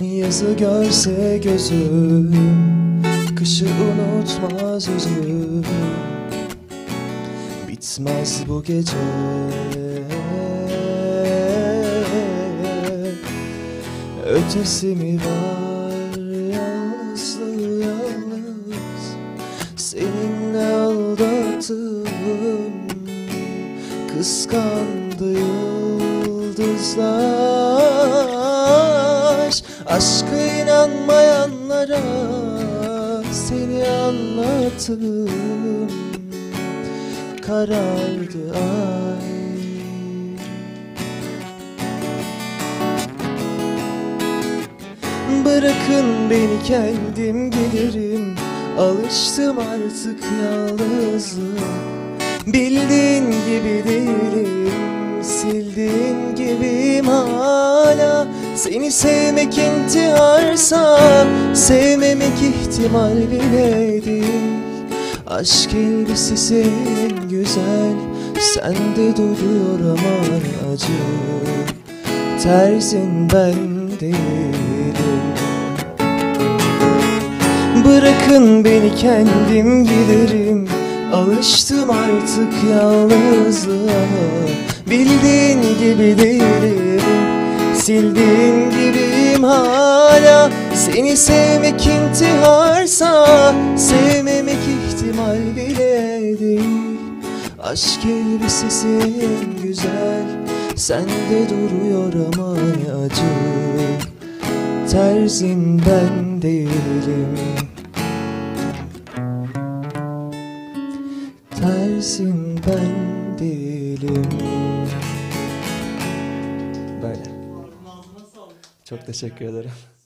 Yazı görse gözüm, kışı unutmaz özüm. Bitmez bu gece, ötesi mi var? Yalnızlığı yalnız, seninle aldattığım kıskandı yıldızlar. Aşka inanmayanlara seni anlattım, karardı ay. Bırakın beni kendim gelirim, alıştım artık yalnızlığa. Bildiğin gibi değilim, sildiğin gibiyim hala. Seni sevmek intiharsa, sevmemek ihtimal bile değil. Aşk elbisesi en güzel, sende duruyor aman acı. Terzin ben değilim. Bırakın beni kendim giderim, alıştım artık yalnızlığa. Bildiğin gibi değilim, sildiğin gibiyim hala. Seni sevmek intiharsa, sevmemek ihtimal bile değil. Aşk elbisesi en güzel, sende duruyor aman acı. Terzin ben değilim, terzin ben değilim. Böyle. Çok teşekkür ederim.